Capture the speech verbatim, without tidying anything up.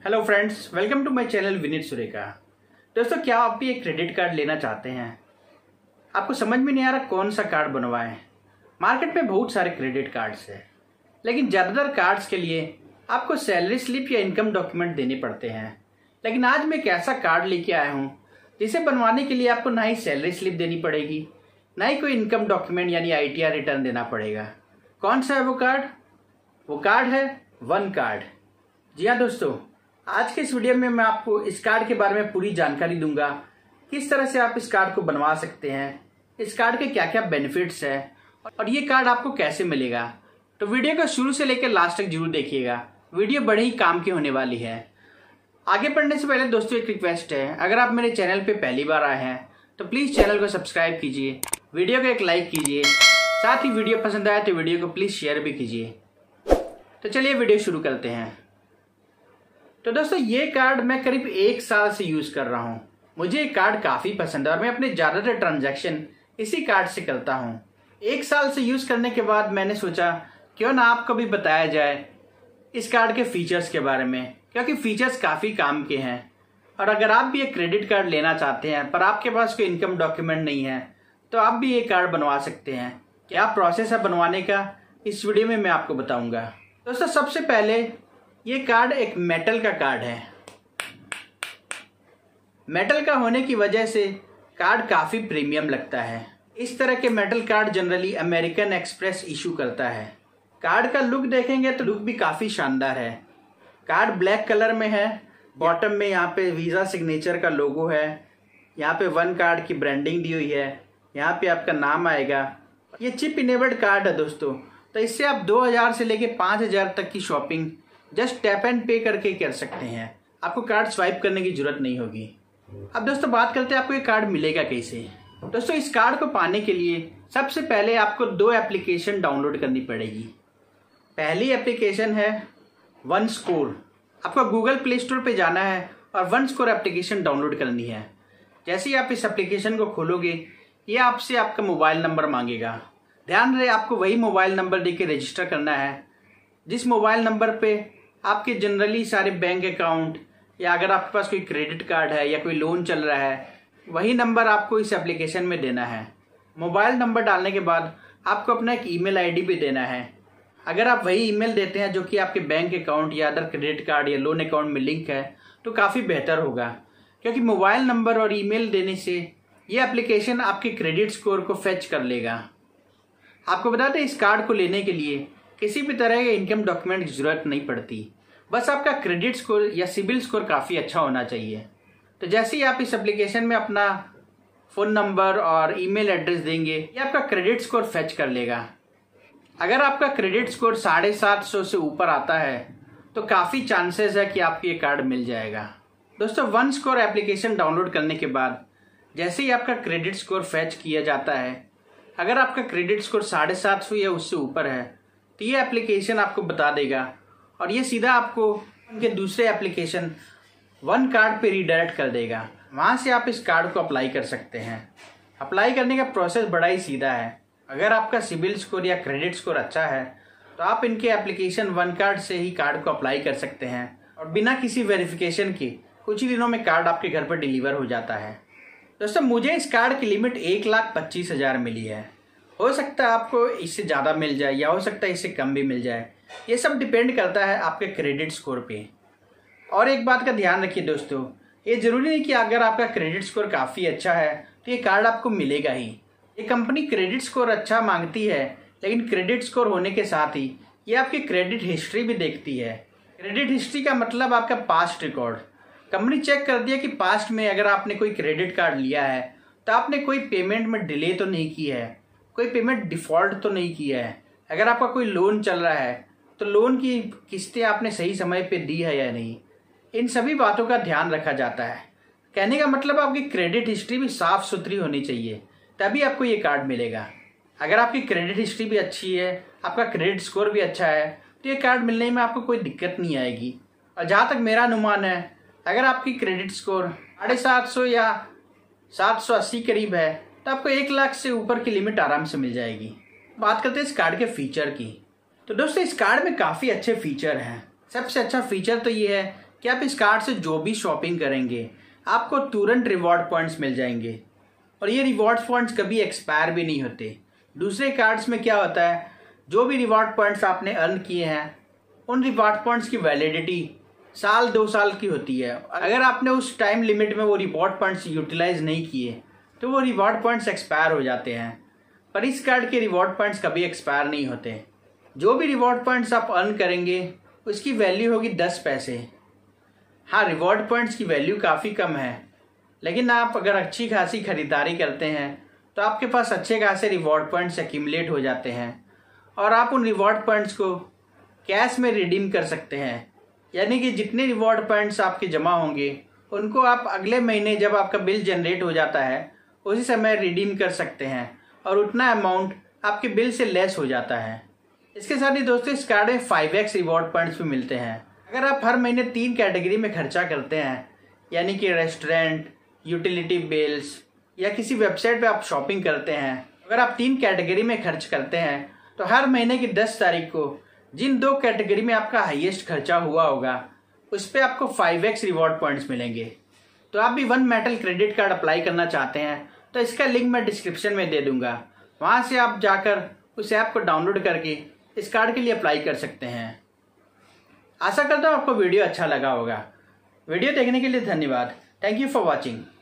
Hello friends, welcome to my channel Vineet Surekha. दोस्तों, क्या आप भी एक क्रेडिट कार्ड लेना चाहते हैं? आपको समझ में नहीं आ रहा कौन सा कार्ड बनवाएं। मार्केट में बहुत सारे क्रेडिट कार्ड्स हैं, लेकिन ज़्यादातर कार्ड्स के लिए आपको सैलरी स्लिप या इनकम डॉक्यूमेंट देने पड़ते हैं। लेकिन आज मैं एक ऐसा कार्ड लेके आया हूँ जिसे बनवाने के लिए आपको ना ही सैलरी स्लिप देनी पड़ेगी, ना ही कोई इनकम डॉक्यूमेंट यानी आई टी आर रिटर्न देना पड़ेगा। कौन सा है वो कार्ड? वो कार्ड है वन कार्ड। जी हाँ दोस्तों, आज के इस वीडियो में मैं आपको इस कार्ड के बारे में पूरी जानकारी दूंगा। किस तरह से आप इस कार्ड को बनवा सकते हैं, इस कार्ड के क्या क्या बेनिफिट्स है और ये कार्ड आपको कैसे मिलेगा। तो वीडियो को शुरू से लेकर लास्ट तक जरूर देखिएगा, वीडियो बड़े ही काम की होने वाली है। आगे बढ़ने से पहले दोस्तों एक रिक्वेस्ट है, अगर आप मेरे चैनल पे पहली बार आए हैं तो प्लीज़ चैनल को सब्सक्राइब कीजिए, वीडियो को एक लाइक कीजिए, साथ ही वीडियो पसंद आए तो वीडियो को प्लीज़ शेयर भी कीजिए। तो चलिए वीडियो शुरू करते हैं। तो दोस्तों, ये कार्ड मैं करीब एक साल से यूज़ कर रहा हूँ। मुझे ये कार्ड काफ़ी पसंद है और मैं अपने ज़्यादातर ट्रांजैक्शन इसी कार्ड से करता हूँ। एक साल से यूज़ करने के बाद मैंने सोचा क्यों ना आपको भी बताया जाए इस कार्ड के फीचर्स के बारे में, क्योंकि फीचर्स काफ़ी काम के हैं। और अगर आप भी एक क्रेडिट कार्ड लेना चाहते हैं पर आपके पास कोई इनकम डॉक्यूमेंट नहीं है तो आप भी ये कार्ड बनवा सकते हैं। क्या प्रोसेस है बनवाने का, इस वीडियो में मैं आपको बताऊँगा। दोस्तों, सबसे पहले ये कार्ड एक मेटल का कार्ड है। मेटल का होने की वजह से कार्ड काफ़ी प्रीमियम लगता है। इस तरह के metal card generally American Express issue करता है। कार्ड का लुक देखेंगे तो लुक भी काफ़ी शानदार है। कार्ड ब्लैक कलर में है, बॉटम में यहाँ पे वीज़ा सिग्नेचर का लोगो है, यहाँ पे वन कार्ड की ब्रांडिंग दी हुई है, यहाँ पे आपका नाम आएगा। ये चिप इनेबल्ड कार्ड है दोस्तों, तो इससे आप दो हज़ार से लेके पाँच हज़ार तक की शॉपिंग जस्ट टैप एंड पे करके कर सकते हैं। आपको कार्ड स्वाइप करने की जरूरत नहीं होगी। अब दोस्तों बात करते हैं आपको ये कार्ड मिलेगा कैसे। दोस्तों, इस कार्ड को पाने के लिए सबसे पहले आपको दो एप्लीकेशन डाउनलोड करनी पड़ेगी। पहली एप्लीकेशन है वन स्कोर। आपको गूगल प्ले स्टोर पे जाना है और वन स्कोर एप्लीकेशन डाउनलोड करनी है। जैसे ही आप इस एप्लीकेशन को खोलोगे ये आपसे आपका मोबाइल नंबर मांगेगा। ध्यान रहे, आपको वही मोबाइल नंबर दे के रजिस्टर करना है जिस मोबाइल नंबर पे आपके जनरली सारे बैंक अकाउंट या अगर आपके पास कोई क्रेडिट कार्ड है या कोई लोन चल रहा है, वही नंबर आपको इस एप्लीकेशन में देना है। मोबाइल नंबर डालने के बाद आपको अपना एक ईमेल आईडी भी देना है। अगर आप वही ईमेल देते हैं जो कि आपके बैंक अकाउंट या अदर क्रेडिट कार्ड या लोन अकाउंट में लिंक है तो काफ़ी बेहतर होगा, क्योंकि मोबाइल नंबर और ईमेल देने से ये एप्लीकेशन आपके क्रेडिट स्कोर को फेच कर लेगा। आपको बता दें, इस कार्ड को लेने के लिए किसी भी तरह के इनकम डॉक्यूमेंट की जरूरत नहीं पड़ती, बस आपका क्रेडिट स्कोर या सिबिल स्कोर काफ़ी अच्छा होना चाहिए। तो जैसे ही आप इस एप्लीकेशन में अपना फ़ोन नंबर और ईमेल एड्रेस देंगे, ये आपका क्रेडिट स्कोर फेच कर लेगा। अगर आपका क्रेडिट स्कोर साढ़े सात सौ से ऊपर आता है तो काफ़ी चांसेस है कि आपको ये कार्ड मिल जाएगा। दोस्तों, वन स्कोर एप्लीकेशन डाउनलोड करने के बाद जैसे ही आपका क्रेडिट स्कोर फेच किया जाता है, अगर आपका क्रेडिट स्कोर साढ़े सात सौ या उससे ऊपर है तो ये एप्लीकेशन आपको बता देगा और ये सीधा आपको उनके दूसरे एप्लीकेशन वन कार्ड पे रीडायरेक्ट कर देगा। वहाँ से आप इस कार्ड को अप्लाई कर सकते हैं। अप्लाई करने का प्रोसेस बड़ा ही सीधा है। अगर आपका सिबिल स्कोर या क्रेडिट स्कोर अच्छा है तो आप इनके एप्लीकेशन वन कार्ड से ही कार्ड को अप्लाई कर सकते हैं और बिना किसी वेरिफिकेशन के कुछ ही दिनों में कार्ड आपके घर पर डिलीवर हो जाता है। दोस्तों, मुझे इस कार्ड की लिमिट एक लाख पच्चीस हज़ार मिली है। हो सकता है आपको इससे ज़्यादा मिल जाए या हो सकता है इससे कम भी मिल जाए। ये सब डिपेंड करता है आपके क्रेडिट स्कोर पे। और एक बात का ध्यान रखिए दोस्तों, ये ज़रूरी नहीं कि अगर आपका क्रेडिट स्कोर काफ़ी अच्छा है तो ये कार्ड आपको मिलेगा ही। ये कंपनी क्रेडिट स्कोर अच्छा मांगती है, लेकिन क्रेडिट स्कोर होने के साथ ही ये आपकी क्रेडिट हिस्ट्री भी देखती है। क्रेडिट हिस्ट्री का मतलब आपका पास्ट रिकॉर्ड। कंपनी चेक कर दिया कि पास्ट में अगर आपने कोई क्रेडिट कार्ड लिया है तो आपने कोई पेमेंट में डिले तो नहीं की है, कोई पेमेंट डिफ़ॉल्ट तो नहीं किया है। अगर आपका कोई लोन चल रहा है तो लोन की किस्तें आपने सही समय पे दी है या नहीं, इन सभी बातों का ध्यान रखा जाता है। कहने का मतलब आपकी क्रेडिट हिस्ट्री भी साफ़ सुथरी होनी चाहिए, तभी आपको ये कार्ड मिलेगा। अगर आपकी क्रेडिट हिस्ट्री भी अच्छी है, आपका क्रेडिट स्कोर भी अच्छा है, तो ये कार्ड मिलने में आपको कोई दिक्कत नहीं आएगी। और जहाँ तक मेरा अनुमान है, अगर आपकी क्रेडिट स्कोर साढ़े सात सौ या सात सौ अस्सी करीब है तो आपको एक लाख से ऊपर की लिमिट आराम से मिल जाएगी। बात करते हैं इस कार्ड के फीचर की। तो दोस्तों, इस कार्ड में काफ़ी अच्छे फीचर हैं। सबसे अच्छा फीचर तो ये है कि आप इस कार्ड से जो भी शॉपिंग करेंगे आपको तुरंत रिवॉर्ड पॉइंट्स मिल जाएंगे और ये रिवॉर्ड पॉइंट्स कभी एक्सपायर भी नहीं होते। दूसरे कार्ड्स में क्या होता है, जो भी रिवॉर्ड पॉइंट्स आपने अर्न किए हैं उन रिवॉर्ड पॉइंट्स की वैलिडिटी साल दो साल की होती है। अगर आपने उस टाइम लिमिट में वो रिवॉर्ड पॉइंट्स यूटिलाइज नहीं किए तो वो रिवॉर्ड पॉइंट्स एक्सपायर हो जाते हैं। पर इस कार्ड के रिवॉर्ड पॉइंट्स कभी एक्सपायर नहीं होते। जो भी रिवॉर्ड पॉइंट्स आप अर्न करेंगे उसकी वैल्यू होगी दस पैसे। हाँ, रिवॉर्ड पॉइंट्स की वैल्यू काफ़ी कम है, लेकिन आप अगर अच्छी खासी खरीदारी करते हैं तो आपके पास अच्छे खासे रिवॉर्ड पॉइंट्स एक्यूमुलेट हो जाते हैं और आप उन रिवॉर्ड पॉइंट्स को कैश में रिडीम कर सकते हैं। यानी कि जितने रिवॉर्ड पॉइंट्स आपके जमा होंगे उनको आप अगले महीने जब आपका बिल जनरेट हो जाता है उसी समय रिडीम कर सकते हैं और उतना अमाउंट आपके बिल से लेस हो जाता है। इसके साथ ही दोस्तों इस कार्ड में फाइव एक्स रिवॉर्ड पॉइंट्स भी मिलते हैं। अगर आप हर महीने तीन कैटेगरी में खर्चा करते हैं, यानी कि रेस्टोरेंट, यूटिलिटी बिल्स या किसी वेबसाइट पे आप शॉपिंग करते हैं, अगर आप तीन कैटेगरी में खर्च करते हैं तो हर महीने की दस तारीख को जिन दो कैटेगरी में आपका हाईएस्ट खर्चा हुआ होगा उस पर आपको फाइव एक्स रिवॉर्ड पॉइंट्स मिलेंगे। तो आप भी One metal credit card apply करना चाहते हैं तो इसका लिंक मैं डिस्क्रिप्शन में दे दूंगा, वहाँ से आप जाकर उस ऐप को डाउनलोड करके इस कार्ड के लिए अप्लाई कर सकते हैं। आशा करता हूँ आपको वीडियो अच्छा लगा होगा। वीडियो देखने के लिए धन्यवाद। Thank you for watching.